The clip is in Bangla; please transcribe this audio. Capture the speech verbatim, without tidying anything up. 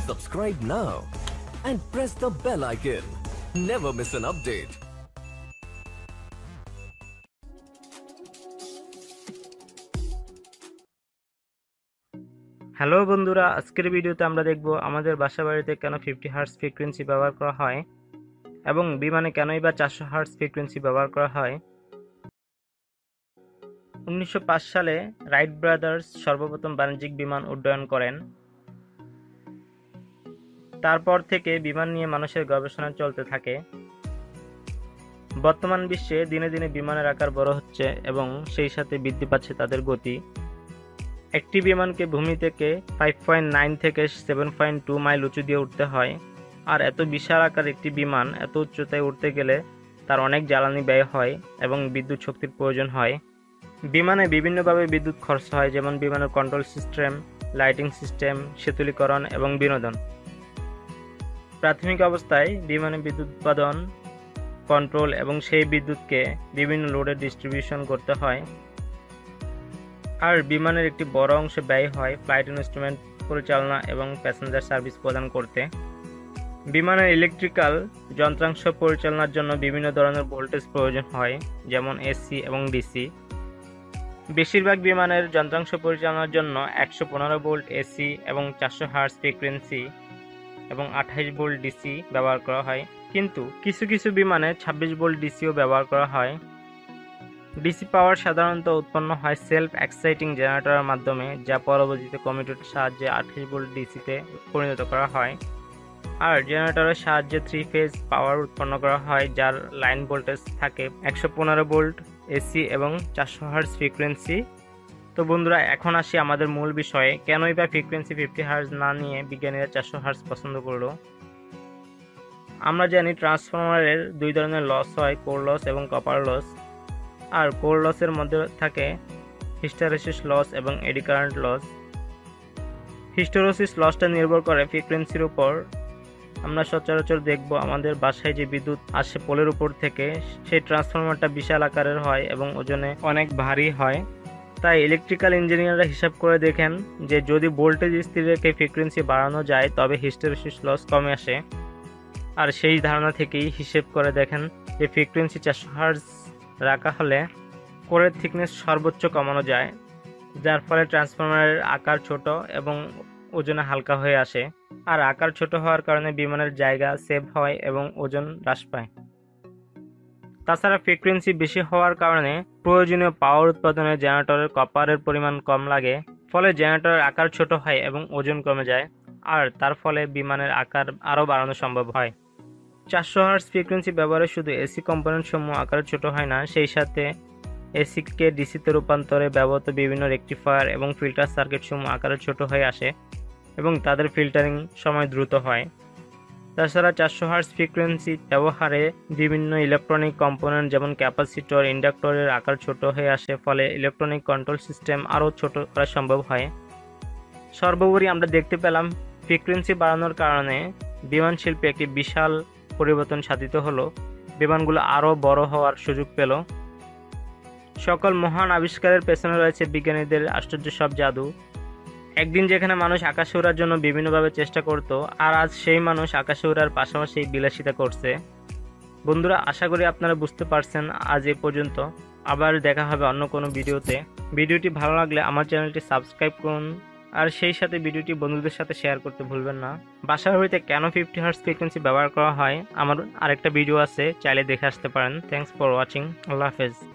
Subscribe now and press the bell icon. Never miss an update. Hello বন্ধুরা, আজকের ভিডিওতে আমরা দেখব আমাদের বাসাবাড়িতে কেন ফিফটি হার্টজ ফ্রিকোয়েন্সি ব্যবহার করা হয় এবং বিমানে কেনই বা চারশো হার্টজ ফ্রিকোয়েন্সি ব্যবহার করা হয়। উনিশশো পাঁচ সালে রাইট ব্রাদার্স সর্বপ্রথম বাণিজ্যিক বিমান উড্ডয়ন করেন। তারপর থেকে বিমান নিয়ে মানুষের গবেষণা চলতে থাকে। বর্তমান বিশ্বে দিনে দিনে বিমানের আকার বড় হচ্ছে এবং সেই সাথে বৃদ্ধি পাচ্ছে তাদের গতি। একটি বিমানকে ভূমি থেকে ফাইভ পয়েন্ট নাইন থেকে সেভেন পয়েন্ট টু মাইল উঁচু দিয়ে উঠতে হয়, আর এত বিশাল আকার একটি বিমান এত উচ্চতায় উঠতে গেলে তার অনেক জ্বালানি ব্যয় হয় এবং বিদ্যুৎ শক্তির প্রয়োজন হয়। বিমানে বিভিন্নভাবে বিদ্যুৎ খরচ হয়, যেমন বিমানের কন্ট্রোল সিস্টেম, লাইটিং সিস্টেম, শীতলীকরণ এবং বিনোদন। প্রাথমিক অবস্থায় বিমানে বিদ্যুৎ উৎপাদন, কন্ট্রোল এবং সেই বিদ্যুৎকে বিভিন্ন লোডে ডিস্ট্রিবিউশন করতে হয়, আর বিমানের একটি বড় অংশ ব্যয় হয় ফ্লাইট ইনস্ট্রুমেন্ট পরিচালনা এবং প্যাসেঞ্জার সার্ভিস প্রদান করতে। বিমানের ইলেকট্রিক্যাল যন্ত্রাংশ পরিচালনার জন্য বিভিন্ন ধরনের ভোল্টেজ প্রয়োজন হয়, যেমন এসি এবং ডিসি। বেশিরভাগ বিমানের যন্ত্রাংশ পরিচালনার জন্য একশো পনেরো ভোল্ট এসি এবং চারশো হার্টজ ফ্রিকোয়েন্সি এবং আঠাশ ভোল্ট ডিসি ব্যবহার করা হয়, কিন্তু কিছু কিছু বিমানে ছাব্বিশ ভোল্ট ডিসিও ব্যবহার করা হয়। ডিসি পাওয়ার সাধারণত উৎপন্ন হয় সেলফ এক্সাইটিং জেনারেটরের মাধ্যমে, যা পরবর্তীতে কমিউটেটরের সাহায্যে আঠাশ ভোল্ট ডিসিতে পরিণত করা হয়। আর জেনারেটরের সাহায্যে থ্রি ফেজ পাওয়ার উৎপন্ন করা হয়, যার লাইন ভোল্টেজ থাকে একশো পনেরো ভোল্ট এসি এবং চারশো হার্টজ ফ্রিকোয়েন্সি। তো বন্ধুরা, এখন আসি আমাদের মূল বিষয়ে, কেনই বা ফ্রিকোয়েন্সি ফিফটি হার্টজ না নিয়ে বিজ্ঞানীরা চারশো হার্টজ পছন্দ করলো। আমরা জানি ট্রান্সফরমারের দুই ধরনের লস হয়, কোর লস এবং কপার লস। আর কোর লসের মধ্যে থাকে হিস্টেরেসিস লস এবং এডি কারেন্ট লস। হিস্টেরেসিস লসটা নির্ভর করে ফ্রিকোয়েন্সির উপর। আমরা সচরাচর দেখব আমাদের বাসায় যে বিদ্যুৎ আসে পোলের উপর থেকে, সেই ট্রান্সফরমারটা বিশাল আকারের হয় এবং ওজনে অনেক ভারী হয়। তাই ইলেকট্রিক্যাল ইঞ্জিনিয়াররা হিসাব করে দেখেন যে যদি ভোল্টেজ স্থির রেখে ফ্রিকোয়েন্সি বাড়ানো যায় তবে হিস্টেরেসিস লস কমে আসে। আর সেই ধারণা থেকেই হিসেব করে দেখেন যে ফ্রিকোয়েন্সি চারশো হার্টজ রাখা হলে কোরের থিকনেস সর্বোচ্চ কমানো যায়, যার ফলে ট্রান্সফরমারের আকার ছোট এবং ওজনে হালকা হয়ে আসে। আর আকার ছোট হওয়ার কারণে বিমানের জায়গা সেভ হয় এবং ওজন হ্রাস পায়। তাছাড়া ফ্রিকোয়েন্সি বেশি হওয়ার কারণে প্রয়োজনীয় পাওয়ার উৎপাদনে জেনারেটরের কপারের পরিমাণ কম লাগে, ফলে জেনারেটরের আকার ছোট হয় এবং ওজন কমে যায়, আর তার ফলে বিমানের আকার আরও বাড়ানো সম্ভব হয়। চারশো হার্টজ ফ্রিকোয়েন্সি ব্যবহারে শুধু এসি কম্পোনেন্ট সমূহ আকারে ছোট হয় না, সেই সাথে এসিকে ডিসিতে রূপান্তরে ব্যবহৃত বিভিন্ন রেকটিফায়ার এবং ফিল্টার সার্কিট সমূহ আকারে ছোট হয়ে আসে এবং তাদের ফিল্টারিং সময় দ্রুত হয়। তাছাড়া চারশো হার্টজ ফ্রিকোয়েন্সি ব্যবহারে বিভিন্ন ইলেকট্রনিক কম্পোনেন্ট যেমন ক্যাপাসিটর, ইন্ডাক্টরের আকার ছোট হয়ে আসে, ফলে ইলেকট্রনিক কন্ট্রোল সিস্টেম আরও ছোট করা সম্ভব হয়। সর্বোপরি আমরা দেখতে পেলাম ফ্রিকোয়েন্সি বাড়ানোর কারণে বিমান শিল্পে একটি বিশাল পরিবর্তন সাধিত হলো। বিমানগুলো আরও বড় হওয়ার সুযোগ পেল। সকল মহান আবিষ্কারের পেছনে রয়েছে বিজ্ঞানীদের আশ্চর্য সব জাদু। একদিন যেখানে মানুষ আকাশে ওড়ার জন্য বিভিন্নভাবে চেষ্টা করত, আর আজ সেই মানুষ আকাশে ওড়ার পাশাপাশি বিলাসিতা করছে। বন্ধুরা, আশা করি আপনারা বুঝতে পারছেন। আজ এ পর্যন্ত, আবার দেখা হবে অন্য কোনো ভিডিওতে। ভিডিওটি ভালো লাগলে আমার চ্যানেলটি সাবস্ক্রাইব করুন, আর সেই সাথে ভিডিওটি বন্ধুদের সাথে শেয়ার করতে ভুলবেন না। বাসার বাড়িতে কেন ফিফটি হার্টজ ফ্রিকোয়েন্সি ব্যবহার করা হয় আমার আরেকটা ভিডিও আছে, চাইলে দেখে আসতে পারেন। Thanks for watching. আল্লাহ হাফেজ।